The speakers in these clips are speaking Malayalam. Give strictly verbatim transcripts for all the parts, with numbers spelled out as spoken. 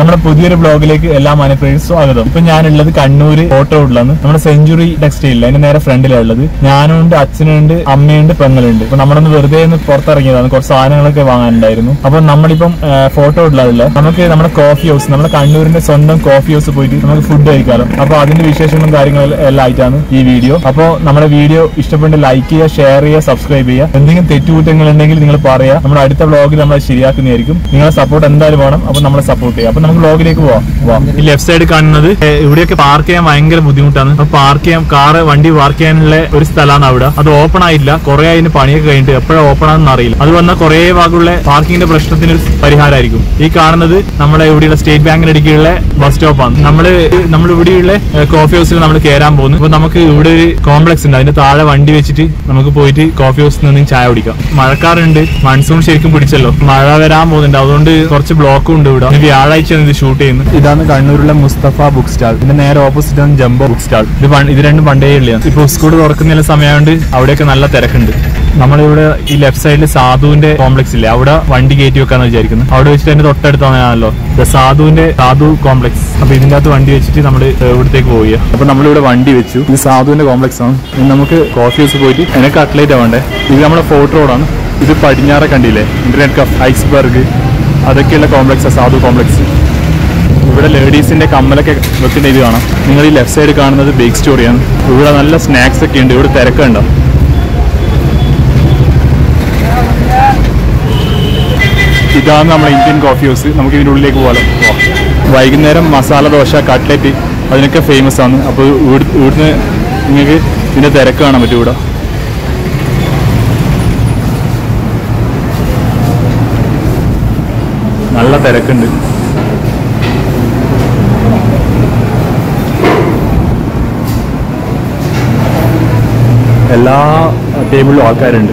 നമ്മുടെ പുതിയൊരു ബ്ലോഗിലേക്ക് എല്ലാ മനഃപ്രേയും സ്വാഗതം. ഇപ്പൊ ഞാനുള്ളത് കണ്ണൂര് ഫോട്ടോയിലാണ്. നമ്മുടെ സെഞ്ചുറി ടെക്സ്റ്റൈൽ അതിന്റെ നേരെ ഫ്രണ്ടിലാണ് ഉള്ളത്. ഞാനുണ്ട്, അച്ഛനുണ്ട്, അമ്മയുണ്ട്, പെങ്ങളുണ്ട്. ഇപ്പൊ നമ്മളൊന്ന് വെറുതെ ഒന്ന് പുറത്തിറങ്ങിയതാണ്, കുറച്ച് സാധനങ്ങളൊക്കെ വാങ്ങാനുണ്ടായിരുന്നു. അപ്പൊ നമ്മളിപ്പം ഫോട്ടോ ഇടാറില്ല. നമുക്ക് നമ്മുടെ കോഫി ഹൗസ്, നമ്മുടെ കണ്ണൂരിന്റെ സ്വന്തം കോഫി ഹൗസ് പോയിട്ട് നമുക്ക് ഫുഡ് കഴിക്കാലോ. അപ്പൊ അതിന്റെ വിശേഷങ്ങളും കാര്യങ്ങളും എല്ലാം ആയിട്ടാണ് ഈ വീഡിയോ. അപ്പൊ നമ്മുടെ വീഡിയോ ഇഷ്ടപ്പെട്ട് ലൈക്ക് ചെയ്യുക, ഷെയർ ചെയ്യുക, സബ്സ്ക്രൈബ് ചെയ്യുക. എന്തെങ്കിലും തെറ്റുകുറ്റങ്ങൾ ഉണ്ടെങ്കിൽ നിങ്ങൾ പറയാം. നമ്മുടെ അടുത്ത വ്ളോഗിൽ നമ്മൾ ശരിയാക്കുന്നതായിരിക്കും. നിങ്ങളെ സപ്പോർട്ട് എന്തായാലും വേണം. അപ്പൊ നമ്മളെ സപ്പോർട്ട് ചെയ്യാം. അപ്പൊ നമുക്ക് വ്ളോഗിലേക്ക് പോവാം. ഈ ലെഫ്റ്റ് സൈഡ് കാണുന്നത് ഇവിടെയൊക്കെ പാർക്ക് ചെയ്യാൻ ഭയങ്കര ബുദ്ധിമുട്ടാണ്. അപ്പൊ പാർക്ക് ചെയ്യാൻ കാറ് വണ്ടി പാർക്ക് ചെയ്യാനുള്ള ഒരു സ്ഥലമാണ് അവിടെ. അത് ഓപ്പൺ ആയില്ല, കുറെ അതിന് പണിയൊക്കെ കഴിഞ്ഞിട്ട് എപ്പോഴാണ് ഓപ്പൺ ആണെന്ന് അറിയില്ല. അത് വന്നാൽ കുറെ ഭാഗമുള്ള പാർക്കിങ്ങിന്റെ പ്രശ്നത്തിന് ഒരു പരിഹാരമായിരിക്കും. ഈ കാണുന്നത് നമ്മുടെ ഇവിടെയുള്ള സ്റ്റേറ്റ് ബാങ്കിന് ഇടയ്ക്കുള്ള ബസ് സ്റ്റോപ്പാണ്. നമ്മള് നമ്മൾ ഇവിടെയുള്ള കോഫി ഹൗസിൽ നമ്മൾ കയറാൻ പോകുന്നു. അപ്പൊ നമുക്ക് ഇവിടെ ഒരു കോംപ്ലക്സ് ഉണ്ട്, അതിന്റെ താഴെ വണ്ടി വെച്ചിട്ട് നമുക്ക് പോയിട്ട് കോഫി ഹൗസിൽ നിന്ന് ചായ കുടിക്കാം. മഴക്കാറുണ്ട്, മൺസൂൺ ശരിക്കും പിടിച്ചല്ലോ, മഴ വരാൻ പോകുന്നുണ്ട്. അതുകൊണ്ട് കുറച്ച് ബ്ലോക്കും ഉണ്ട് ഇവിടെ. വ്യാഴാഴ്ച ഇത് ഷൂട്ട് ചെയ്യുന്നത്. ഇതാണ് കണ്ണൂരിലെ മുസ്തഫ ബുക്ക് സ്റ്റാൾ. ഇതിന്റെ നേരെ ഓപ്പോസിറ്റ് ആണ് ജംബോ ബുക്ക് സ്റ്റാൾ. ഇത് ഇത് രണ്ടും പണ്ടേ ഉള്ളതാണ്. ഇപ്പൊ സ്കൂൾ തുറക്കുന്ന സമയമുണ്ട്, അവിടെയൊക്കെ നല്ല തിരക്കുണ്ട്. നമ്മളിവിടെ ഈ ലെഫ്റ്റ് സൈഡിൽ സാധുവിന്റെ കോംപ്ലക്സ് ഇല്ലേ, അവിടെ വണ്ടി കയറ്റി വെക്കാന്ന് വിചാരിക്കുന്നത്. അവിടെ വെച്ചിട്ട് എന്റെ തൊട്ടടുത്താണല്ലോ സാധുവിന്റെ സാധു കോംപ്ലക്സ്. അപ്പൊ ഇതിന്റെ അകത്ത് വണ്ടി വെച്ചിട്ട് നമ്മൾ ഇവിടത്തേക്ക് പോവുക. അപ്പൊ നമ്മളിവിടെ വണ്ടി വെച്ചു. ഇത് സാധുവിന്റെ കോംപ്ലക്സ് ആണ്. നമുക്ക് കോഫി ഹൗസ് പോയിട്ട് എനിക്ക് കട്ട്ലേറ്റ് വേണ്ടേ. ഇത് നമ്മുടെ ഫോർട്ട് റോഡാണ്. ഇത് പടിഞ്ഞാറെ കണ്ടില്ലേ, ഇന്റർനെറ്റ് കഫ്, ഐസ്ബർഗ്, അതൊക്കെയുള്ള കോംപ്ലക്സ് സാധു കോംപ്ലക്സ്. ഇവിടെ ലേഡീസിന്റെ കമ്മലൊക്കെ വെക്കുന്ന ഇത് കാണാം. നിങ്ങൾ ഈ ലെഫ്റ്റ് സൈഡ് കാണുന്നത് ബേക്ക് സ്റ്റോറിയാണ്. ഇവിടെ നല്ല സ്നാക്സ് ഒക്കെ ഉണ്ട്. ഇവിടെ തിരക്കുണ്ടോ. ഇതാണ് നമ്മുടെ ഇന്ത്യൻ കോഫി ഹൗസ്. നമുക്ക് ഇതിൻ്റെ ഉള്ളിലേക്ക് പോകാലോ. വൈകുന്നേരം മസാല ദോശ, കട്ട്ലറ്റ് അതിനൊക്കെ ഫേമസ് ആണ്. അപ്പോൾ ഇവിടുന്ന് നിങ്ങൾക്ക് ഇതിൻ്റെ തിരക്ക് കാണാൻ പറ്റും. ഇവിടെ നല്ല തിരക്കുണ്ട്. എല്ലാ ടേബിളിലും ആൾക്കാരുണ്ട്.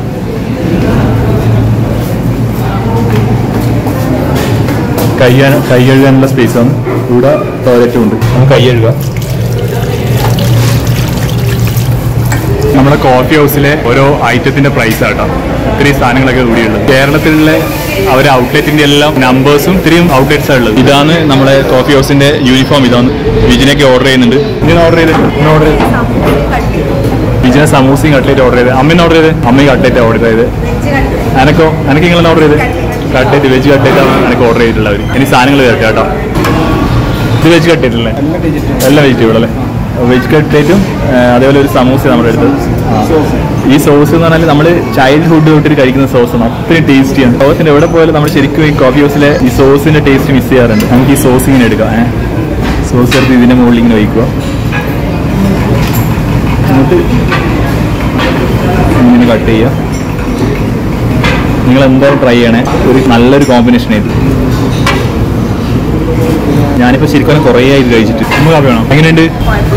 കൈ കൈ കഴുകാനുള്ള സ്പേസാണ്. ഇവിടെ ടോയ്ലറ്റും ഉണ്ട്, നമുക്ക് കൈ കഴുകാം. നമ്മുടെ കോഫി ഹൗസിലെ ഓരോ ഐറ്റത്തിന്റെ പ്രൈസ് ആട്ടോ. ഇത്രയും സാധനങ്ങളൊക്കെ കൂടിയുള്ളത്. കേരളത്തിലുള്ള അവരെ ഔട്ട്ലെറ്റിന്റെ എല്ലാം നമ്പേഴ്സും ഇത്രയും ഔട്ട്ലെറ്റ്സ് ആണ് ഉള്ളത്. ഇതാണ് നമ്മുടെ കോഫി ഹൗസിന്റെ യൂണിഫോം. ഇതാണ് വിജിനൊക്കെ ഓർഡർ ചെയ്യുന്നുണ്ട്. ഇങ്ങനെ ഓർഡർ ചെയ്ത് ഇങ്ങനെ ഓർഡർ ചെയ്ത് വിജിനെ സമൂസയും കട്ട്ലേറ്റ് ഓർഡർ ചെയ്ത്. അമ്മേനെ ഓർഡർ ചെയ്ത് അമ്മയും കട്ട്ലേറ്റ് ഓർഡർ ചെയ്ത്. എനക്കോ എനിക്ക് നിങ്ങളെന്ന് ഓർഡർ ചെയ്ത് കട്ട്ലേറ്റ്, വെജ് കട്ട്ലേറ്റാണ് എനിക്ക് ഓർഡർ ചെയ്തിട്ടുള്ളവർ. ഇനി സാധനങ്ങൾ ചേർക്കാം കേട്ടോ. ഇത് വെജ് കട്ട്ലേറ്റ് അല്ലേ, എല്ലാം വെജിറ്റബിൾ അല്ലേ. വെജ് കട്ട്ലേറ്റും അതേപോലെ ഒരു സമൂസ നമ്മുടെ എടുത്തത്. ഈ സോസ് എന്ന് പറഞ്ഞാൽ നമ്മൾ ചൈൽഡ്ഹുഡ് തൊട്ടിട്ട് കഴിക്കുന്ന സോസാണ്. അത്രയും ടേസ്റ്റിയാണ്. സോസിന്റെ എവിടെ പോയാലും നമ്മൾ ശരിക്കും ഈ കോഫി ഹൗസിലെ ഈ സോസിന്റെ ടേസ്റ്റ് മിസ് ചെയ്യാറുണ്ട്. നമുക്ക് ഈ സോസ് ഇങ്ങനെ എടുക്കാം. ഏഹ് സോസ് എടുത്ത് ഇതിന്റെ മുകളിൽ ഇങ്ങനെ വയ്ക്കുക. എന്നിട്ട് ഇങ്ങനെ കട്ട് ചെയ്യുക. നിങ്ങൾ എന്തായാലും ട്രൈ ചെയ്യണേ. ഒരു നല്ലൊരു കോമ്പിനേഷൻ ആയത്. ഞാനിപ്പോൾ ശരിക്കും കുറേ ആയിട്ട് കഴിച്ചിട്ട്. നമ്മൾ കാപ്പി വേണം. എങ്ങനെയുണ്ട്?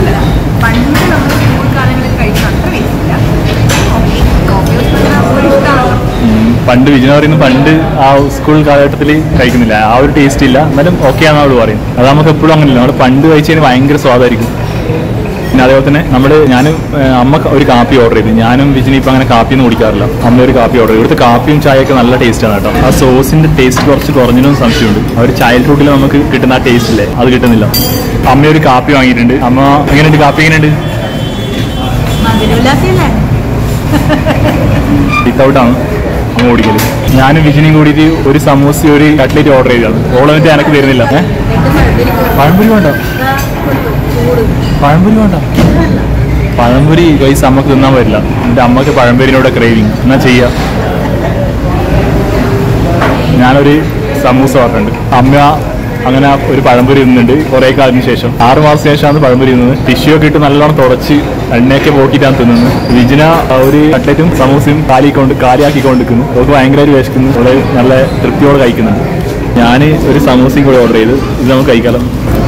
പണ്ട് വിജയ പറയുന്നത് പണ്ട് ആ സ്കൂൾ കാലഘട്ടത്തിൽ കഴിക്കുന്നില്ല, ആ ഒരു ടേസ്റ്റ് ഇല്ല. എന്നാലും ഓക്കെ ആണെന്ന് അവള് പറയും. അത് നമുക്ക് എപ്പോഴും അങ്ങനെയല്ല. നമ്മൾ പണ്ട് കഴിച്ചതിന് ഭയങ്കര സ്വാദായിരിക്കും. പിന്നെ അതേപോലെ തന്നെ നമ്മൾ ഞാനും അമ്മ ഒരു കാപ്പി ഓർഡർ ചെയ്തു. ഞാനും വിജിനി ഇപ്പം അങ്ങനെ കാപ്പിയൊന്നും കുടിക്കാറില്ല. അമ്മ ഒരു കാപ്പി ഓർഡർ ചെയ്തു. ഇവിടുത്തെ കാപ്പിയും ചായയൊക്കെ നല്ല ടേസ്റ്റാണ് കേട്ടോ. ആ സോസിന്റെ ടേസ്റ്റ് കുറച്ച് കുറഞ്ഞില്ലെന്ന് സംശയമുണ്ട്. ആ ഒരു ചൈൽഡ്ഹുഡിൽ നമുക്ക് കിട്ടുന്ന ആ ടേസ്റ്റ് ഇല്ലേ, അത് കിട്ടുന്നില്ല. അമ്മ ഒരു കാപ്പി വാങ്ങിയിട്ടുണ്ട്. അമ്മ എങ്ങനെയുണ്ട് കാപ്പി? എങ്ങനെയുണ്ട്? വിത്തൗട്ടാണ് അമ്മ കുടിക്കല്. ഞാനും വിജിനിയും കൂടിയിട്ട് ഒരു സമൂസ ഒരു കട്ട്ലേറ്റ് ഓർഡർ ചെയ്തതാണ്. ഓളം എന്നിട്ട് എനിക്ക് തരുന്നില്ല. ഏഹ് പഴംപൊരി വേണ്ട, പഴംപൊരി വേണ്ട. പഴംപൊരി പൈസ അമ്മക്ക് തിന്നാൻ പറ്റില്ല. എൻ്റെ അമ്മക്ക് പഴംപൊരിനോട് ക്രേവിങ്. എന്നാ ചെയ്യാ, ഞാനൊരു സമൂസ ഓർഡറുണ്ട്. അമ്മ അങ്ങനെ ഒരു പഴംപൊരി തിന്നുന്നുണ്ട് കുറേ കാലത്തിന് ശേഷം. ആറ് മാസത്തിന് ശേഷമാണ് പഴംപൊരി തിന്നത്. ടിഷ്യൂ ഒക്കെ ഇട്ട് നല്ലോണം തുടച്ച് എണ്ണയൊക്കെ പോക്കിയിട്ടാണ് തിന്നുന്നത്. വിജിന ഒരു കട്ട്ലറ്റും സമൂസയും കാലിക്കൊണ്ട് കാലിയാക്കിക്കൊണ്ടിരിക്കുന്നു. അവർക്ക് ഭയങ്കരമായിട്ട് വിശക്കുന്നു. അവളെ നല്ല തൃപ്തിയോടെ കഴിക്കുന്നുണ്ട്. ഞാൻ ഒരു സമൂസയും കൂടെ ഓർഡർ ചെയ്ത്. ഇത് നമുക്ക് കഴിക്കാലോ.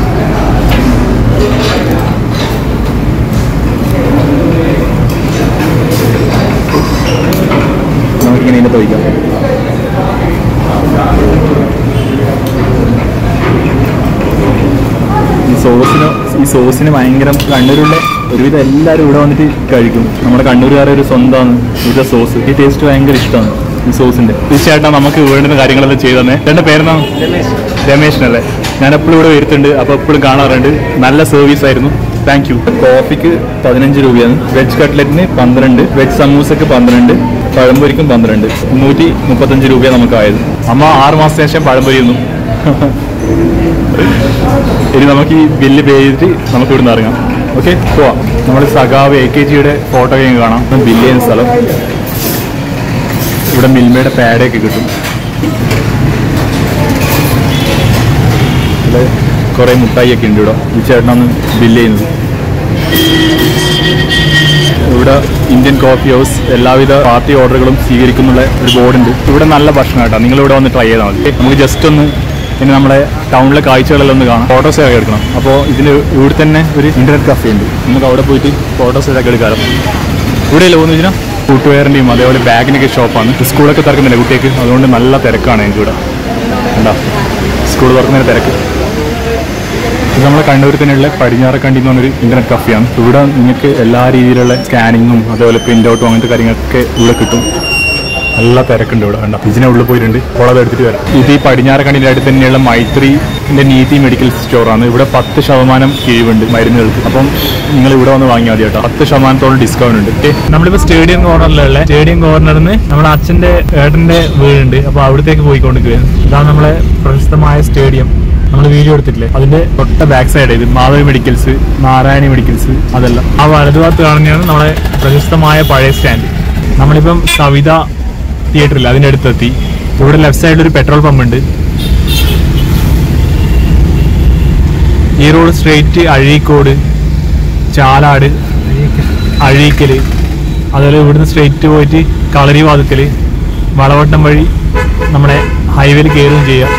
നമുക്കിങ്ങനെ ഇതിൻ്റെ തോന്നിക്കാം. ഈ സോസിന് ഈ സോസിന് ഭയങ്കര കണ്ണൂരുള്ള ഒരുവിധം എല്ലാവരും ഇവിടെ വന്നിട്ട് കഴിക്കും. നമ്മുടെ കണ്ണൂരുകാരെ ഒരു സ്വന്തമാണ് ഇവിടുത്തെ സോസ്. ഈ ടേസ്റ്റ് ഭയങ്കര ഇഷ്ടമാണ് ഈ സോസിന്റെ. തീർച്ചയായിട്ടും നമുക്ക് വേണ്ടുന്ന കാര്യങ്ങളെല്ലാം ചെയ്തു തന്നെ. എൻ്റെ പേരെന്നാ? രമേശനല്ലേ? ഞാൻ എപ്പോഴും ഇവിടെ വരുത്തുണ്ട്, അപ്പോൾ എപ്പോഴും കാണാറുണ്ട്. നല്ല സർവീസ് ആയിരുന്നു. Thank you. കോഫിക്ക് പതിനഞ്ച് രൂപയാണ്, വെജ് കട്ട്ലറ്റിന് പന്ത്രണ്ട്, വെജ് സമൂസക്ക് പന്ത്രണ്ട്, പഴംപൊരിക്കും പന്ത്രണ്ട്. നൂറ്റി മുപ്പത്തഞ്ച് രൂപയാണ് നമുക്കായത്. അമ്മ ആറ് മാസത്തിന് ശേഷം പഴംപൊരി ഒന്നും. ഇനി നമുക്ക് ഈ ബില്ല് പേ ചെയ്തിട്ട് നമുക്ക് ഇവിടുന്ന് ഇറങ്ങാം. ഓക്കെ, പോവാം. നമ്മൾ സഖാവ് എ കെ ജിയുടെ ഫോട്ടോ ഒക്കെ കാണാം. ബില്ല് ചെയ്യുന്ന സ്ഥലം. ഇവിടെ മിൽമയുടെ പാഡൊക്കെ കിട്ടും. ഇവിടെ കുറേ മുട്ടായി ഒക്കെ ഉണ്ട്. ഇവിടെ ഈ ചേട്ടനാണ് ബില്ല് ചെയ്യുന്നത്. ഇവിടെ ഇന്ത്യൻ കോഫി ഹൗസ് എല്ലാവിധ പാർട്ടി ഓർഡറുകളും സ്വീകരിക്കുന്നുള്ള ഒരു ബോർഡുണ്ട്. ഇവിടെ നല്ല ഭക്ഷണം കേട്ടോ, നിങ്ങളിവിടെ വന്ന് ട്രൈ ചെയ്താൽ മതി. നമുക്ക് ജസ്റ്റ് ഒന്ന് പിന്നെ നമ്മുടെ ടൗണിലെ കാഴ്ചകളെല്ലാം ഒന്ന് കാണാം, ഫോട്ടോസ് ഒക്കെ എടുക്കണം. അപ്പോൾ ഇതിന് ഇവിടെ തന്നെ ഒരു ഇന്റർനെറ്റ് കഫേ ഉണ്ട്, നമുക്ക് അവിടെ പോയിട്ട് ഫോട്ടോസ് ഒക്കെ എടുക്കാറ്. ഇവിടെ അല്ലേ പോകുന്നു വെച്ചാൽ ഫുട്വെയറിൻ്റെയും അതേപോലെ ബാഗിനൊക്കെ ഷോപ്പാണ്. സ്കൂളൊക്കെ തുറക്കുന്നില്ല കുട്ടികൾക്ക്, അതുകൊണ്ട് നല്ല തിരക്കാണ് എനിക്ക് ഇവിടെ. എന്താ സ്കൂൾ തുറക്കുന്നതിന് തിരക്ക്. ഇത് നമ്മളെ കണ്ണൂർ തന്നെയുള്ള പടിഞ്ഞാറക്കണ്ടി എന്ന് പറഞ്ഞൊരു ഇന്റർനെറ്റ് കഫേയാണ്. ഇവിടെ നിങ്ങൾക്ക് എല്ലാ രീതിയിലുള്ള സ്കാനിങ്ങും അതേപോലെ പ്രിന്റ് ഔട്ടും അങ്ങനത്തെ കാര്യങ്ങളൊക്കെ ഇവിടെ കിട്ടും. നല്ല തിരക്കുണ്ട് ഇവിടെ. വേണ്ട ഇതിനെ ഉള്ളിൽ പോയിട്ടുണ്ട്, അപ്പോൾ അത് എടുത്തിട്ട് വരാം. ഇത് ഈ പടിഞ്ഞാറക്കണ്ടിൻ്റെ അടുത്ത് തന്നെയുള്ള മൈത്രിന്റെ നീതി മെഡിക്കൽ സ്റ്റോറാണ്. ഇവിടെ പത്ത് ശതമാനം കിഴിവുണ്ട് മരുന്നുകൾക്ക്. അപ്പം നിങ്ങൾ ഇവിടെ വന്ന് വാങ്ങിയാൽ മതി കേട്ടോ. പത്ത് ശതമാനത്തോളം ഡിസ്കൗണ്ട് ഉണ്ട്. നമ്മളിപ്പോൾ സ്റ്റേഡിയം കോർണറിലുള്ള സ്റ്റേഡിയം കോർണറിൽ നിന്ന് നമ്മുടെ അച്ഛൻ്റെ ഏട്ടൻ്റെ വീടുണ്ട്, അപ്പോൾ അവിടത്തേക്ക് പോയിക്കൊണ്ടിരിക്കുകയാണ്. ഇതാണ് നമ്മളെ പ്രശസ്തമായ സ്റ്റേഡിയം. നമ്മൾ വീഡിയോ എടുത്തിട്ടില്ലേ, അതിന്റെ തൊട്ട ബാക്ക് സൈഡ് ഇത് മാധവി മെഡിക്കൽസ്, നാരായണി മെഡിക്കൽസ്, അതെല്ലാം ആ വലതുഭാഗത്ത് കാണുന്നതാണ് നമ്മളെ പ്രശസ്തമായ പഴയ സ്റ്റാൻഡ്. നമ്മളിപ്പം കവിത തിയേറ്ററിൽ അതിൻ്റെ അടുത്തെത്തി. ഇവിടെ ലെഫ്റ്റ് സൈഡിൽ ഒരു പെട്രോൾ പമ്പ് ഉണ്ട്. ഈ റോഡ് സ്ട്രെയിറ്റ് അഴീക്കോട്, ചാലാട്, അഴീക്കൽ, അതുപോലെ ഇവിടുന്ന് സ്ട്രെയിറ്റ് പോയിട്ട് കളരി വാതുക്കൽ, വളവട്ടം വഴി നമ്മുടെ ഹൈവേയിൽ കയറുകയും ചെയ്യാം.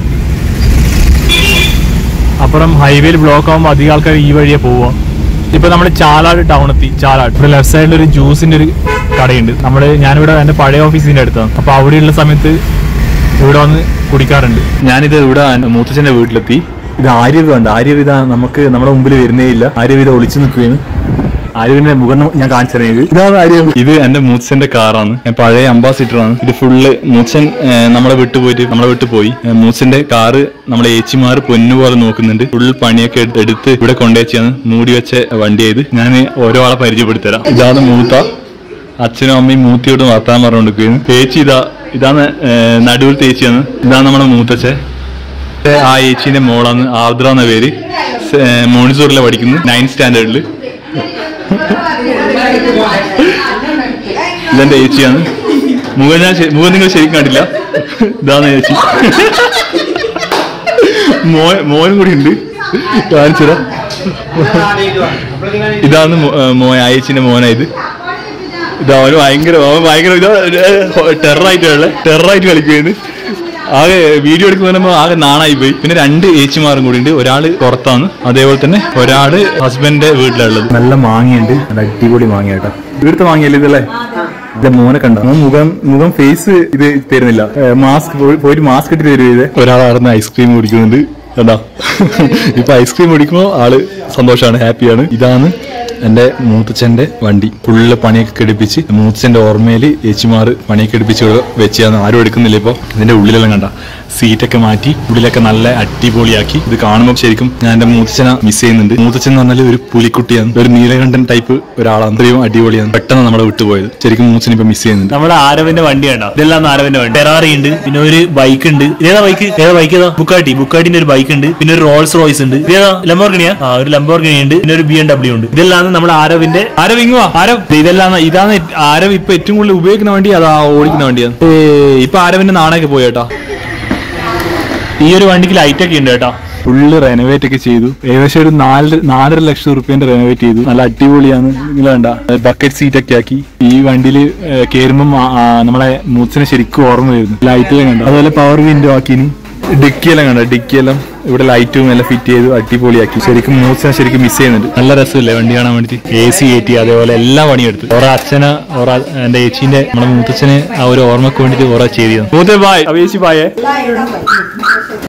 അപ്പുറം ഹൈവേയിൽ ബ്ലോക്ക് ആകുമ്പോൾ അധികം ആൾക്കാർ ഈ വഴിയെ പോവുക. ഇപ്പൊ നമ്മൾ ചാലാട് ടൗൺ എത്തി. ചാലാട് ഇവിടെ ലെഫ്റ്റ് സൈഡിൽ ഒരു ജ്യൂസിന്റെ ഒരു കടയുണ്ട്. നമ്മൾ ഞാനിവിടെ എൻ്റെ പഴയ ഓഫീസിന്റെ അടുത്താണ്. അപ്പൊ അവിടെയുള്ള സമയത്ത് ഇവിടെ വന്ന് കുടിക്കാറുണ്ട്. ഞാനിത് ഇവിടെ മൂത്തച്ഛന്റെ വീട്ടിലെത്തി. ഇത് ആര്യവിധ ഉണ്ട്. ആര്യവിധ നമുക്ക് നമ്മുടെ മുമ്പിൽ വരുന്നേ ഇല്ല. ആര്യവിധ ഒളിച്ചു നിൽക്കുകയാണ്. ആര്യവിന്റെ മുഖം ഞാൻ കാണിച്ചറിയത് ഇതാണ് ആര്യവ്. ഇത് എന്റെ മൂച്ചന്റെ കാറാണ്, പഴയ അംബാസിഡർ ആണ്. ഇത് ഫുള്ള് മൂച്ചൻ നമ്മളെ വിട്ടു പോയിട്ട് നമ്മളെ വിട്ടു പോയി. മൂച്ചന്റെ കാറ് നമ്മളെ ഏച്ചിമാർ പൊന്നുപോലെ നോക്കുന്നുണ്ട്. ഫുൾ പണിയൊക്കെ എടുത്ത് ഇവിടെ കൊണ്ടുവച്ചാണ് മൂടി വെച്ച വണ്ടിയായത്. ഞാൻ ഓരോ ആളെ പരിചയപ്പെടുത്തരാം. ഇതാണ് മൂത്ത. അച്ഛനും അമ്മയും മൂത്തിയോട് വർത്താൻ പറഞ്ഞുകൊണ്ടിരിക്കുകയാണ്. ചേച്ചി ഇതാ ഇതാണ് നടുവിൽ ചേച്ചിയാണ്. ഇതാണ് നമ്മുടെ മൂത്തച്ഛൻ. ആ ഏച്ചിന്റെ മോളാണ് ആർദ്ര എന്ന പേര്. മോണിസൂറിലെ പഠിക്കുന്നു, നയൻത് സ്റ്റാൻഡേർഡില്. ഇതെന്റെ ഏച്ചിയാണ്. മുഖം ഞാൻ മുഖം നിങ്ങൾ ശരിക്കും കണ്ടില്ല. ഇതാണ് ഏച്ചി. മോ മോനും കൂടി ഉണ്ട്, കാണിച്ചതാ. ഇതാണ് മോ ഏച്ചിന്റെ മോനായത്. ഇത് അവന് ഭയങ്കര അവൻ ഭയങ്കര ഇതാ ടെററായിട്ടുള്ള ടെററായിട്ട് കളിക്കുകയാണ്. ആകെ വീഡിയോ എടുക്കുമ്പോൾ ആകെ നാണായി പോയി. പിന്നെ രണ്ട് ഏച്ചിമാരും കൂടി ഉണ്ട്. ഒരാള് പുറത്താണ്, അതേപോലെ തന്നെ ഒരാള് ഹസ്ബൻഡിന്റെ വീട്ടിലുള്ളത്. നല്ല മാങ്ങയുണ്ട്, നല്ല അടിപൊളി മാങ്ങ കേട്ടോ. ഇവിടുത്തെ മാങ്ങയല്ലേ ഇതല്ലേ? ഇന്റെ മോനെ കണ്ടോ? മുഖം മുഖം ഫേസ് ഇത് തരുന്നില്ല. മാസ്ക് പോയിട്ട് മാസ്ക് ഇട്ട് തരും. ഇത് ഒരാളായിരുന്നു ഐസ്ക്രീം കുടിക്കുന്നുണ്ട് കേട്ടോ. ഇപ്പൊ ഐസ്ക്രീം കുടിക്കുമ്പോ ആള് സന്തോഷമാണ്, ഹാപ്പിയാണ്. ഇതാണ് എന്റെ മൂത്തച്ഛന്റെ വണ്ടി. ഫുള്ള് പണിയൊക്കെ കെടുപ്പിച്ച് മൂത്തച്ഛന്റെ ഓർമ്മയില് ഏച്ചിമാറ് പണിയൊക്കെ എടുപ്പിച്ച് വെച്ചാന്ന്. ആരും എടുക്കുന്നില്ല. ഇപ്പൊ ഇതിന്റെ ഉള്ളിലെല്ലാം കണ്ട സീറ്റൊക്കെ മാറ്റി ഉള്ളിലൊക്കെ നല്ല അടിപൊളിയാക്കി. ഇത് കാണുമ്പോൾ ശരിക്കും ഞാൻ എന്റെ മൂത്തച്ഛനെ മിസ് ചെയ്യുന്നുണ്ട്. മൂത്തച്ഛൻ എന്ന് പറഞ്ഞാൽ ഒരു പുലിക്കുട്ടിയാണ്, ഒരു നീലകണ്ഠൻ ടൈപ്പ് ഒരാളാണ്. അത്രയും അടിപൊളിയാണ്. പെട്ടെന്ന് നമ്മളെ വിട്ടുപോയത്. ശരിക്കും മൂത്തച്ഛൻ ഇപ്പൊ മിസ് ചെയ്യുന്നുണ്ട്. നമ്മുടെ ആരവിന്റെ വണ്ടിയാണോ ഇതെല്ലാം? ആരവിന്റെ വണ്ടി. ടെറാറി ഉണ്ട്, പിന്നെ ഒരു ബൈക്ക് ഉണ്ട്. ഏതാ ബൈക്ക്? ഏതാ ബൈക്ക്? ഏതാ? ബുക്കാട്ടി. ബുക്കാട്ടിന്റെ ഒരു ബൈക്ക് ഉണ്ട്. പിന്നെ ഒരു റോൾസ് റോയ്സ് ഉണ്ട്. ഏതാ? ലംബോർഗിനിയാ? ആ, ഒരു ലംബോർഗിനി ഉണ്ട്. പിന്നെ ഒരു ബി എം ഡബ്ല്യൂ ഉണ്ട്. ഇതെല്ലാം നമ്മുടെ ആരവിന്റെ. ആരവ് ഇങ്ങുവാ. ആരവ് ഇതെല്ലാം ഇതാണ് ആരവ് ഇപ്പൊ ഏറ്റവും കൂടുതൽ ഉപയോഗിക്കുന്ന വണ്ടി. അതാ ഓടിക്കുന്ന വണ്ടിയാണ്. ഇപ്പൊ ആരവിന്റെ നാണയൊക്കെ പോയി കേട്ടാ. ഈ ഒരു വണ്ടിക്ക് ലൈറ്റ് ഒക്കെ ഉണ്ട് കേട്ടോ. ഫുള്ള് റെനോവേറ്റ് ഒക്കെ ചെയ്തു. ഏകദേശം ഒരു നാല് നാലര ലക്ഷം റുപ്യന്റെ റെനോവേറ്റ് ചെയ്തു. നല്ല അടിപൊളിയാണ്. നിങ്ങൾ വേണ്ട ബക്കറ്റ് സീറ്റ് ഒക്കെ ആക്കി. ഈ വണ്ടിയിൽ കയറുമ്പം നമ്മളെ മൂച്ചിനെ ശരിക്കും ഓർമ്മ വരുന്നു. ലൈറ്റെല്ലാം കണ്ട. അതുപോലെ പവർ വിൻഡോ ആക്കിനി. ഡിക്കിയെല്ലാം കണ്ട. ഡിക്കിയെല്ലാം ഇവിടെ ലൈറ്റും എല്ലാം ഫിറ്റ് ചെയ്തു, അടിപൊളിയാക്കി. ശരിക്കും മൂച്ചിനെ ശരിക്കും മിസ് ചെയ്യുന്നുണ്ട്. നല്ല രസമില്ലേ വണ്ടി കാണാൻ വേണ്ടിട്ട്? എ സി കയറ്റി, അതേപോലെ എല്ലാ പണിയെടുത്തു. ഓരോ അച്ഛന് ഓരോ എന്റെ ഏച്ചിന്റെ നമ്മുടെ മൂത്തച്ഛന് ആ ഒരു ഓർമ്മക്ക് വേണ്ടിട്ട് ഓരോ ചെയ്തു. മൂത്തേ ബായ്. ചേച്ചി ബായേ.